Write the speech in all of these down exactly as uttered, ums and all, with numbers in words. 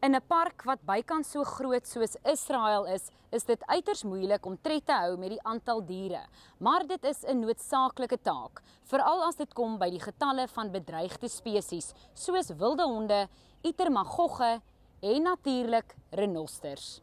In 'n park wat bykans so groot soos Israel is, is dit uiters moeilik om tred te hou met die aantal diere. Maar dit is 'n noodsaaklike taak, veral as dit kom by die getalle van bedreigde spesies, soos wilde honde, itermagogge en natuurlik renosters.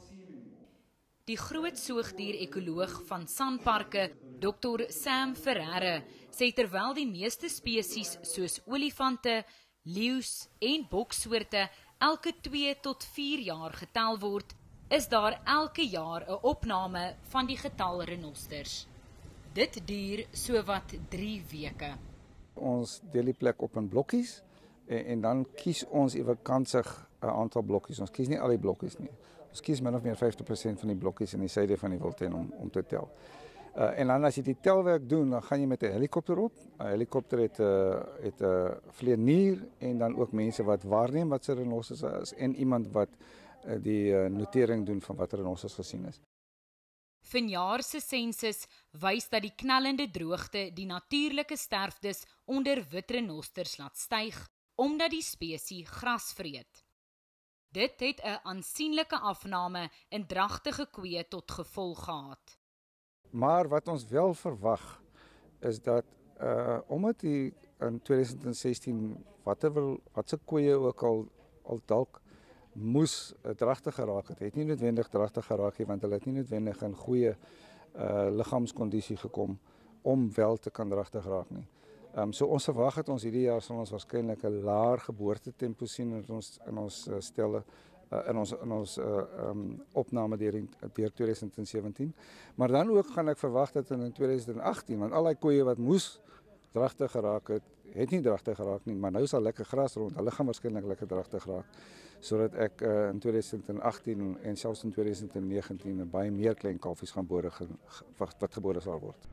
Die groot soogdier-ekoloog van Sanparke, dokter Sam Ferreira, sê terwyl die meeste spesies soos olifante, leeu's en boksoorte elke twee tot vier jaar getel word, is daar elke jaar 'n opname van die getal renosters. Dit duur sowat drie weke. Ons deel die plek op in blokkies en, en dan kies ons ewekantsig 'n aantal blokkies. Ons kies nie al die blokkies nie. Ons kies min of meer vyftig persent van die blokkies in die suide van die Wildtuin om, om te tel. Uh, en dan as jy die telwerk doen, dan gaan jy met 'n helikopter op. 'n Helikopter het 'n uh, het 'n uh, vlieënier en dan ook mense wat waarneem wat se renosters is en iemand wat uh, die uh, notering doen van wat renosters gesien is. Vanjaar se sensus wys dat die knellende droogte die natuurlike sterftes onder wit renosters laat styg omdat die spesies gras vreet. Dit het 'n aansienlike afname in dragtige koeie tot gevolg gehad. Maar wat ons wel verwag is dat uh omdat die in twintig sestien watter watse koeie ook al al dalk moes uh, dragtig geraak het, het nie noodwendig dragtig geraak nie, want hulle het nie noodwendig in goeie uh liggaamskondisie gekom om wel te kan dragtig raak nie. Um so ons verwag het ons hierdie jaar sal ons waarskynlik 'n laer geboortetempo sien in ons in ons uh, stelle uh, in ons in ons uh, um opname deur deur twintig sewentien. Maar dan ook gaan ek verwag dat in twintig agttien, want al die koeie wat moes dragtig geraak het, het nie dragtig geraak nie, maar nou is al lekker gras rond. Hulle gaan waarskynlik lekker dragtig raak, sodat ek uh, in twintig agttien en selfs in twintig negentien baie meer klein kalfies gaan bore wat, wat gebore sal word.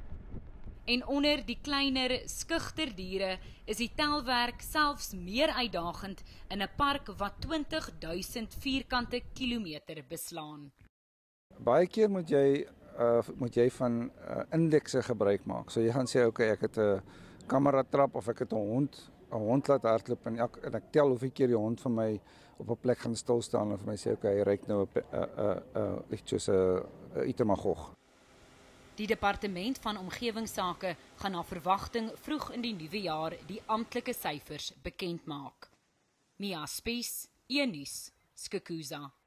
En onder die kleiner, skugter diere is die telwerk selfs meer uitdagend in 'n park wat twintig duisend vierkante kilometer beslaan. Baie keer moet jy uh, moet jy van uh, indekse gebruik maak. So jy gaan sê, okay, ek het 'n kamera trap of ek het 'n hond, 'n hond laat hardloop en ek, en ek tel hoeveel keer die hond vir my op 'n plek gaan stil staan en vir my sê, okay, hy ryk nou 'n 'n 'n lichtjie 'n itermagog. Die departement van omgewingsake gaan na verwagting vroeg in die nuwe jaar die amptelike syfers bekend maak. Mia Spies, E-nuus, Skukuza.